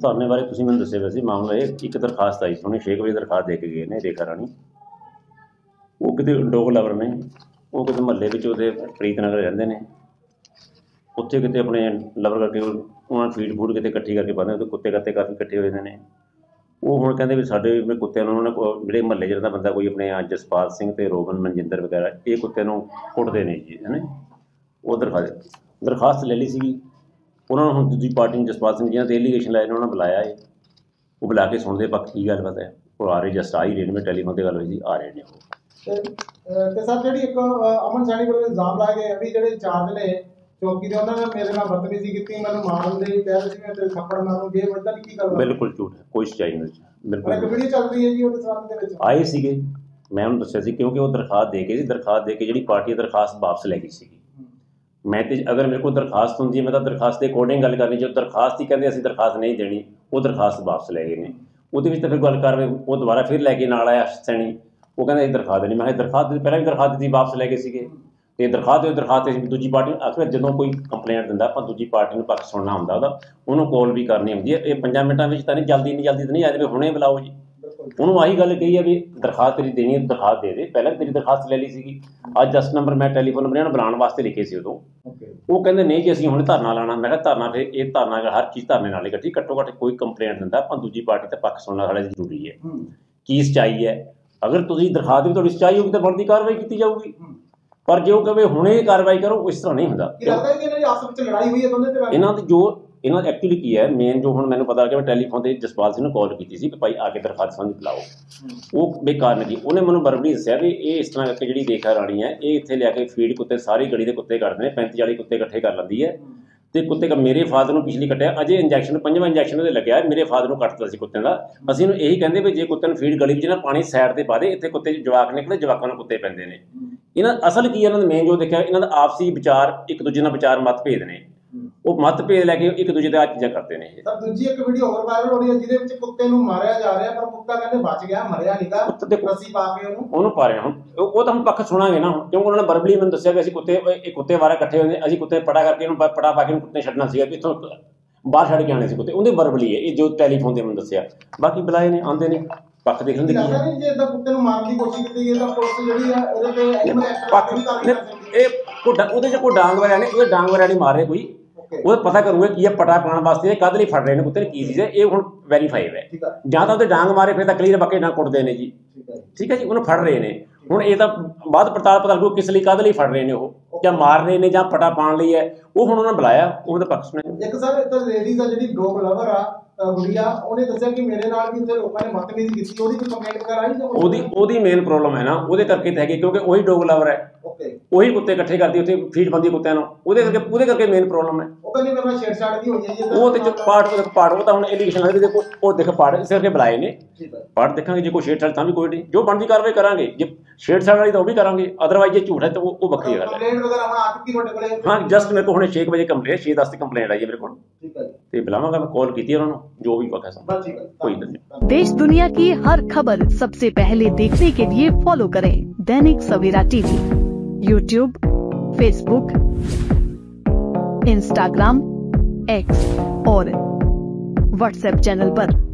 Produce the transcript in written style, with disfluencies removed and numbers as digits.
ਧਰਨੇ ਬਾਰੇ ਤੁਸੀਂ ਮੈਨੂੰ ਦੱਸਿਆ ਵੈਸੇ ਮਾਮਲਾ ਇਹ ਇੱਕ ਦਰਖਾਸਤ ਆਈ ਸੀ ਉਹਨੇ 6 ਵਜੇ ਦਰਖਾਸਤ ਦੇ ਕੇ ਗਏ ਨੇ ਰੇਖਾ ਰਾਣੀ। ਉਹ ਕਿਤੇ ਡੋਗ ਲਵਰ ਨੇ, ਉਹ ਕਿਤੇ ਮਹੱਲੇ ਵਿੱਚ ਉਹਦੇ ਪ੍ਰੀਤ ਨਗਰ ਰਹਿੰਦੇ ਨੇ, ਉੱਥੇ ਕਿਤੇ ਆਪਣੇ ਲਵਰ ਕਰਕੇ ਉਹਨਾਂ ਨੂੰ ਫੀਡ ਫੂਡ ਕਿਤੇ ਇਕੱਠੀ ਕਰਕੇ ਪਾਉਂਦੇ, ਉਹਦੇ ਕੁੱਤੇ ਕੱਤੇ ਕਾਫੀ ਇਕੱਠੇ ਹੋਏ ਨੇ। ਉਹ ਹੁਣ ਕਹਿੰਦੇ ਵੀ ਸਾਡੇ ਕੁੱਤਿਆਂ ਨੂੰ ਉਹਨਾਂ ਨੇ ਜਿਹੜੇ ਮਹੱਲੇ 'ਚ ਰਹਿੰਦਾ ਬੰਦਾ ਕੋਈ ਆਪਣੇ ਜਸਪਾਲ ਸਿੰਘ ਅਤੇ ਰੋਹਨ ਮਨਜਿੰਦਰ ਵਗੈਰਾ ਇਹ ਕੁੱਤੇ ਨੂੰ ਕੁੱਟਦੇ ਨੇ ਜੀ, ਹੈ ਨਾ। ਉਹ ਦਰਖਾਸਤ ਲੈ ਲਈ ਸੀਗੀ ਉਹਨਾਂ ਨੂੰ। ਹੁਣ ਦੂਜੀ ਪਾਰਟੀ ਨੂੰ ਜਸਪਾਲ ਸਿੰਘ ਜਿਹਨਾਂ 'ਤੇ ਐਲੀਗੇਸ਼ਨ ਲਾਏ ਨੇ ਉਹਨਾਂ ਨੇ ਬੁਲਾਇਆ ਹੈ। ਉਹ ਬੁਲਾ ਕੇ ਸੁਣਦੇ ਪੱਖ ਕੀ ਗੱਲਬਾਤ ਹੈ। ਉਹ ਆ ਰਹੇ ਜਸਟ ਆ ਹੀ ਰਹੇ ਨੇ, ਮੈਂ ਟੈਲੀਫੋਨ 'ਤੇ ਗੱਲ ਹੋਈ ਸੀ, ਆ ਰਹੇ ਨੇ ਉਹ। ਤੇ ਸਰ ਜਿਹੜੀ ਇੱਕ ਅਮਨ ਸੈਣੀ ਕੋਲ ਇਲਜ਼ਾਮ ਲਾਏ ਗਏ ਵੀ ਜਿਹੜੇ ਇੰਚਾਰਜ ਨੇ ਚੌਕੀ ਦੇ ਉਹਨਾਂ ਨੇ ਮੇਰੇ ਨਾਲ ਬਦਤਮੀਜ਼ੀ ਕੀਤੀ, ਮੈਨੂੰ ਮਾਰਨ ਦੇ ਕਹਿ ਰਹੇ ਸੀ, ਮੈਂ ਤੇਰੇ ਥੱਪੜ ਮਾਰੂੰਗੇ, ਇਦਾਂ ਦੀ ਕੀ ਗੱਲ? ਬਿਲਕੁਲ ਝੂਠ ਹੈ, ਕੋਈ ਸੱਚਾਈ ਨਹੀਂ। ਬਿਲਕੁਲ ਇੱਕ ਵੀਡੀਓ ਚੱਲ ਰਹੀ ਹੈ ਜੀ ਉਹਦੇ ਸੰਬੰਧ ਦੇ ਵਿੱਚ ਆਏ ਸੀਗੇ, ਮੈਂ ਉਹਨੂੰ ਦੱਸਿਆ ਸੀ ਕਿਉਂਕਿ ਉਹ ਦਰਖਾਸਤ ਦੇ ਕੇ ਸੀ, ਦਰਖਾਸਤ ਦੇ ਕੇ ਜਿਹੜੀ ਪਾਰਟੀ ਦਰਖਾਸਤ ਵਾਪਸ ਲੈ ਗਈ ਸੀਗੀ। ਮੈਂ ਤੇ ਅਗਰ ਮੇਰੇ ਕੋਲ ਦਰਖਾਸਤ ਹੁੰਦੀ ਹੈ ਮੈਂ ਤਾਂ ਦਰਖਾਸਤ ਦੇ ਅਕੋਰਡਿੰਗ ਗੱਲ ਕਰਨੀ। ਜੋ ਦਰਖਾਸਤ ਹੀ ਕਹਿੰਦੇ ਅਸੀਂ ਦਰਖਾਸਤ ਨਹੀਂ ਦੇਣੀ, ਉਹ ਦਰਖਾਸਤ ਵਾਪਸ ਲੈ ਗਏ ਨੇ। ਉਹਦੇ ਵਿੱਚ ਤਾਂ ਫਿਰ ਗੱਲ ਕਰ ਉਹ ਦੁਬਾਰਾ ਫਿਰ ਲੈ ਕੇ ਨਾਲ ਆਇਆ ਸੈਣੀ, ਉਹ ਕਹਿੰਦਾ ਅਸੀਂ ਦਰਖਾਸਤ ਦੇਣੀ। ਮੈਂ ਕਿਹਾ ਦਰਖਾਸਤ ਪਹਿਲਾਂ ਵੀ ਦਰਖਾਸਤ ਦਿੱਤੀ, ਵਾਪਸ ਲੈ ਗਏ ਸੀਗੇ। ਅਤੇ ਦਰਖਾਸਤ ਦੂਜੀ ਪਾਰਟੀ ਨੂੰ ਆਖਿਰ ਜਦੋਂ ਕੋਈ ਕੰਪਲੇਂਟ ਦਿੰਦਾ ਆਪਾਂ ਦੂਜੀ ਪਾਰਟੀ ਨੂੰ ਪੱਖ ਸੁਣਨਾ ਹੁੰਦਾ ਉਹਦਾ, ਉਹਨੂੰ ਕਾਲ ਵੀ ਕਰਨੀ ਹੁੰਦੀ ਹੈ। ਇਹ 5 ਮਿੰਟਾਂ ਵਿੱਚ ਤਾਂ ਨਹੀਂ, ਜਲਦੀ ਤਾਂ ਨਹੀਂ ਆ ਜਾਵੇ, ਹੁਣੇ ਬੁਲਾਓ ਜੀ। ਉਹਨੂੰ ਆਹੀ ਗੱਲ ਕਹੀ ਹੈ ਵੀ ਦਰਖਾਸਤ ਤੇਰੀ ਦੇਣੀ ਹੈ, ਦਰਖਾਸਤ ਦੇ ਦੇ। ਪਹਿਲਾਂ ਤੇਰੀ ਦਰਖਾਸਤ ਲੈ ਲਈ ਸੀਗੀ। ਅੱਜ 10 ਨੰਬਰ ਮੈਂ ਟੈਲੀਫੋਨ ਨੰਬਰ ਇਹਨਾਂ ਨੂੰ ਬੁਲਾਉਣ ਵਾਸਤੇ ਲਿਖੇ ਸੀ ਉਦੋਂ। ਉਹ ਕਹਿੰਦੇ ਨਹੀਂ ਜੀ ਅਸੀਂ ਹੁਣ ਧਰਨਾ ਲਾਉਣਾ। ਮੈਂ ਕਿਹਾ ਧਰਨਾ ਫਿਰ ਇਹ ਧਰਨਾ ਹਰ ਚੀਜ਼ ਧਰਨੇ ਨਾਲ ਹੀ ਇਕੱਠੀ, ਘੱਟੋ ਘੱਟ ਕੋਈ ਕੰਪਲੇਂਟ ਦਿੰਦਾ ਆਪਾਂ ਦੂਜੀ ਪਾਰਟੀ ਤੇ ਪੱਖ ਸੁਣਨਾ ਸਾਡਾ ਜ਼ਰੂਰੀ ਹੈ। ਕੀ ਸੱਚਾਈ ਹੈ, ਅਗਰ ਤੁਸੀਂ ਦਰਖਾਸਤ ਦੀ ਤੁਹਾਡੀ ਸੱਚਾਈ ਹੋਊਗੀ ਤਾਂ ਬਣਦੀ ਕਾਰਵਾਈ ਕੀਤੀ ਜਾਊਗੀ। ਪਰ ਜੇ ਉਹ ਕਹੇ ਹੁਣੇ ਕਾਰਵਾਈ ਕਰੋ, ਇਸ ਤਰ੍ਹਾਂ ਨਹੀਂ ਹੁੰਦਾ। ਇਹਨਾਂ ਦੀ ਜੋ ਇਹਨਾਂ ਐਕਚੁਅਲੀ ਕੀ ਹੈ ਮੇਨ ਜੋ ਹੁਣ ਮੈਨੂੰ ਪਤਾ ਲੱਗਿਆ, ਮੈਂ ਟੈਲੀਫੋਨ 'ਤੇ ਜਸਪਾਲ ਸਿੰਘ ਨੂੰ ਕਾਲ ਕੀਤੀ ਸੀ ਕਿ ਭਾਈ ਆ ਕੇ ਦਰਖਾਸਤ ਸੰਬੰਧੀ ਬੁਲਾਓ। ਉਹ ਬੇਕਾਰ ਨਹੀਂ, ਉਹਨੇ ਮੈਨੂੰ ਵਰਬਲੀ ਦੱਸਿਆ ਵੀ ਇਹ ਇਸ ਤਰ੍ਹਾਂ ਕਰਕੇ ਜਿਹੜੀ ਰੇਖਾ ਰਾਣੀ ਹੈ ਇਹ ਇੱਥੇ ਲਿਆ ਕੇ ਫੀਡ ਕੁੱਤੇ ਸਾਰੀ ਗਲੀ ਦੇ ਕੁੱਤੇ ਕੱਢਦੇ ਨੇ, 35-40 ਕੁੱਤੇ ਇਕੱਠੇ ਕਰ ਲੈਂਦੀ ਹੈ। ਅਤੇ ਕੁੱਤੇ ਮੇਰੇ ਫਾਦਰ ਨੂੰ ਪਿਛਲੀ ਕੱਟਿਆ, ਅਜੇ ਇੰਜੈਕਸ਼ਨ 5ਵਾਂ ਇੰਜੈਕਸ਼ਨ ਉਹਦੇ ਲੱਗਿਆ, ਮੇਰੇ ਫਾਦਰ ਨੂੰ ਕੱਟਦਾ ਸੀ ਕੁੱਤਿਆਂ ਦਾ। ਅਸੀਂ ਇਹਨੂੰ ਇਹੀ ਕਹਿੰਦੇ ਵੀ ਜੇ ਕੁੱਤੇ ਨੂੰ ਫੀਡ ਗਲੀ ਵਿੱਚ ਨਾ ਪਾਣੀ ਸਾਈਡ 'ਤੇ ਪਾ ਦੇ, ਇੱਥੇ ਕੁੱਤੇ ਜਵਾਕ ਨਿਕਲੇ, ਜਵਾਕਾਂ ਨੂੰ ਕੁੱਤੇ ਪੈਂਦੇ ਨੇ। ਇਹਨਾਂ ਅਸਲ ਕੀ ਇਹਨਾਂ ਦਾ ਮੇਨ ਜੋ ਦੇਖਿਆ, ਇਹਨਾਂ ਦਾ ਆਪਸੀ ਵਿਚਾਰ ਇੱਕ ਦੂਜੇ ਨਾਲ ਵਿਚਾਰ ਮਤਭੇਦ ਨੇ। ਉਹ ਮਤਭੇਦ ਲੈ ਕੇ ਇੱਕ ਦੂਜੇ ਦੇ ਆ ਚੀਜ਼ਾਂ ਕਰਦੇ ਨੇ। ਸਰ ਦੂਜੀ ਇੱਕ ਵੀਡੀਓ ਹੋਰ ਵਾਇਰਲ ਹੋ ਰਹੀ ਹੈ ਜਿਹਦੇ ਵਿੱਚ ਕੁੱਤੇ ਨੂੰ ਮਾਰਿਆ ਜਾ ਰਿਹਾ, ਪਰ ਕੁੱਤਾ ਕਹਿੰਦੇ ਬਚ ਗਿਆ, ਮਰਿਆ ਨਹੀਂਗਾ, ਰੱਸੀ ਪਾ ਕੇ ਉਹਨੂੰ ਪਾ ਰਹੇ। ਹੁਣ ਉਹ ਤਾਂ ਹੁਣ ਪੱਖ ਸੁਣਾਂਗੇ ਨਾ, ਕਿਉਂਕਿ ਉਹਨਾਂ ਨੇ ਵਰਬਲੀ ਮੈਨੂੰ ਦੱਸਿਆ ਵੀ ਅਸੀਂ ਕੁੱਤੇ ਵਾਰਾ ਇਕੱਠੇ ਹੋਏ, ਅਸੀਂ ਕੁੱਤੇ ਪਟਾ ਕਰਕੇ ਉਹਨੂੰ ਪਟਾ ਪਾ ਕੇ ਉਹਨੂੰ ਕੁੱਤੇ ਛੱਡਣਾ ਸੀਗਾ, ਇੱਥੋਂ ਬਾਹਰ ਛੱਡ ਕੇ ਆਉਣੇ ਸੀ ਕੁੱਤੇ। ਉਹਦੇ ਵਰਬਲੀ ਹੈ ਇਹ ਜੋ ਟੈਲੀਫੋਨ 'ਤੇ ਮੈਨੂੰ ਦੱਸਿਆ। ਬਾਕੀ ਬੁਲਾਏ ਨੇ, ਆਉਂਦੇ ਨੇ, ਪੱਖ ਦੇਖ ਲੈਂਦੇ ਕੀ ਹੈ। ਜੇ ਇਦਾਂ ਕੁੱਤੇ ਨੂੰ ਮਾਰਨ ਦੀ ਕੋਸ਼ਿਸ਼ ਕੀਤੀ ਗਈ ਤਾਂ ਪੁਲਿਸ ਜਿਹੜੀ ਆ ਇਹਦੇ ਤੇ ਪੱਖ ਇਹ ਉਹਦੇ 'ਚ ਕੋਈ ਡਾਂਗ ਵਗੈਰਾ ਨਹੀਂ, ਉਹਦੇ ਡਾਂਗ ਵਗੈਰਾ ਨਹੀਂ ਮਾਰ ਰਹੇ ਕੋਈ। ਉਹ ਪਤਾ ਕਰੂਗਾ ਕੀ ਹੈ, ਪਟਾ ਪਾਉਣ ਵਾਸਤੇ ਕਦ ਲਈ ਫੜ ਰਹੇ ਨੇ ਕੁੱਤੇ ਨੇ, ਕੀ ਚੀਜ਼ ਹੈ ਇਹ ਹੁਣ ਵੈਰੀਫਾਈਡ ਹੈ। ਜਾਂ ਤਾਂ ਉਹਦੇ ਡਾਂਗ ਮਾਰੇ ਫਿਰ ਤਾਂ ਕਲੀਅਰ, ਬਾਕੀ ਡਾਂਗ ਕੁੱਟਦੇ ਨੇ ਜੀ, ਠੀਕ ਹੈ ਜੀ, ਉਹਨੂੰ ਫੜ ਰਹੇ ਨੇ। ਹੁਣ ਇਹ ਤਾਂ ਬਾਅਦ ਪੜਤਾਲ ਪਤਾ ਲੱਗੂ ਕਿਸ ਲਈ ਕਦ ਲਈ ਫੜ ਰਹੇ ਨੇ, ਉਹ ਜਾਂ ਮਾਰ ਰਹੇ ਨੇ ਜਾਂ ਪਟਾ ਪਾਉਣ ਲਈ ਹੈ। ਉਹ ਹੁਣ ਉਹਨਾਂ ਬੁਲਾਇਆ, ਉਹਦਾ ਪੱਖ ਸੁਣਿਆ। ਇੱਕ ਸਰ ਇੱਧਰ ਲੇਡੀਜ਼ ਆ ਜਿਹੜੀ ਡੌਗ ਲਵਰ ਆ ਗੁੜੀਆ, ਉਹਨੇ ਦੱਸਿਆ ਕਿ ਮੇਰੇ ਨਾਲ ਵੀ ਉੱਥੇ ਲੋਕਾਂ ਨੇ ਬਦਤਮੀਜ਼ੀ ਕੀਤੀ, ਉਹਦੀ ਕੋਈ ਕੰਪਲੇਂਟ ਕਰਾਈ ਜਾਂ ਉਹਦੀ ਮੇਨ ਪ੍ਰੋਬਲਮ ਹੈ ਨਾ, ਉਹਦੇ ਕਰਕੇ ਤਾਂ ਹੈਗੀ, ਕਿਉਂਕਿ ਉਹੀ ਡੌਗ ਲਵਰ ਹੈ, ਉਹੀ ਕੁੱਤੇ ਇਕੱਠੇ ਕਰਦੀ ਉੱਥੇ ਫੀਡ ਪਾਉਂਦੀ ਕੁੱਤਿਆਂ ਨੂੰ, ਉਹਦੇ ਕਰਕੇ ਮੇਨ ਪ੍ਰੋਬਲਮ ਹੈ। ਉਹ ਕਹਿੰਦੀ ਮੇਰੇ ਨਾਲ ਛੇੜਛਾੜ ਵੀ ਹੋਈ ਹੈ ਜੀ। ਉਹ ਤੇ ਪਾੜ ਉਹ ਤਾਂ ਹੁਣ ਐਲੀਗੇਸ਼ਨ ਲੱਗਦੇ ਦੇਖੋ, ਉਹ ਦੇਖ ਪਾੜ ਇਸ ਕਰਕੇ ਬੁਲਾਏ ਨੇ, ਪਾੜ ਦੇਖਾਂਗੇ। ਜੇ ਕੋਈ ਛੇੜਛਾੜ ਤਾਂ ਵੀ ਕੋਈ ਨਹੀਂ, ਜੋ ਬਣਦੀ ਕਾਰਵਾਈ ਕਰਾਂਗੇ। ਜੇ ਛੇੜਛਾੜ ਵਾਲੀ ਤਾਂ ਉਹ ਵੀ ਕਰਾਂਗੇ, ਅਦਰਵਾਈਜ਼ ਜੇ ਝੂਠ ਹੈ ਤਾਂ ਉਹ ਵੱਖਰੀ ਗੱਲ ਹੈ। ਕੰਪਲੇਂਟ ਵਗੈਰਾ ਹੁਣ ਆ ਚੁੱਕੀ ਤੁਹਾਡੇ ਕੋਲੇ? ਹਾਂ, ਜਸਟ ਮੇਰੇ ਕੋਲ ਹੁਣੇ 6 ਵਜੇ ਕੰਪਲੇਂਟ, 6:10 ਤੇ ਕੰਪਲੇਂਟ ਆਈ ਹੈ ਮੇਰੇ ਕੋਲ, ਤੇ ਬੁਲਾਵਾਂਗਾ ਮੈਂ, ਕਾਲ ਕੀਤੀ ਉਹਨਾਂ ਨੂੰ, ਜੋ ਵੀ ਪਤਾ कोई नहीं। देश दुनिया की हर खबर सबसे पहले देखने के लिए फॉलो करें Dainik Savera TV, YouTube, Facebook, Instagram, X और व्हाट्सएप चैनल पर।